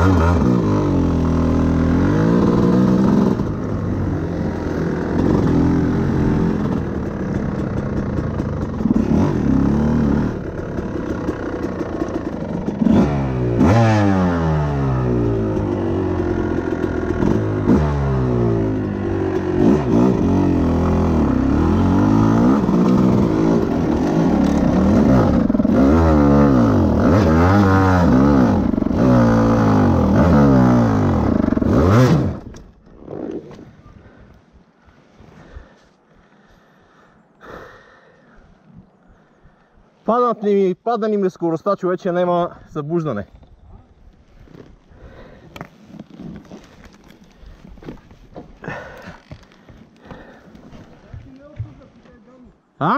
Падна ми скоростта, човече, няма събуждане. А?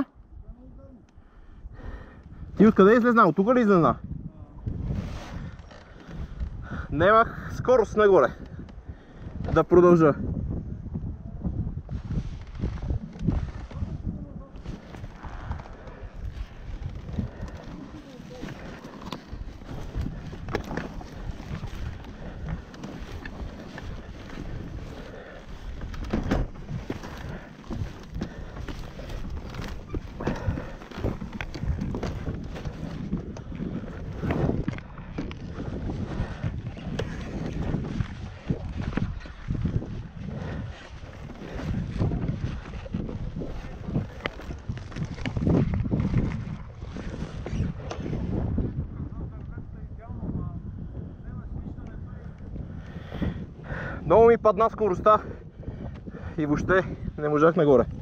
Ти откъде излезна? От тук ли излезна? Немах скорост нагоре да продължа. Много ми падна скоростта и въобще не можах нагоре.